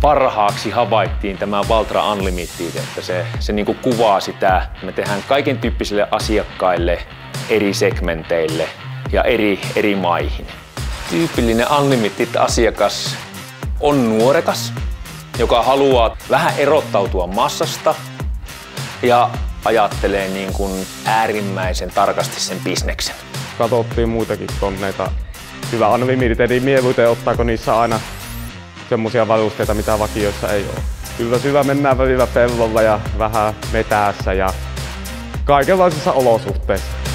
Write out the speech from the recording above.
parhaaksi havaittiin tämä Valtra Unlimited, että se niin kuin kuvaa sitä. Me tehdään kaiken tyyppisille asiakkaille, eri segmenteille ja eri maihin. Tyypillinen Unlimited-asiakas on nuorekas, joka haluaa vähän erottautua massasta ja ajattelee niin kuin äärimmäisen tarkasti sen bisneksen. Katsottiin muitakin koneita. Hyvä Unlimited, mieluiten ottaako niissä aina semmoisia varusteita, mitä vakioissa ei ole. Kyllä syvä mennään välillä pellolla ja vähän metäässä ja kaikenlaisissa olosuhteissa.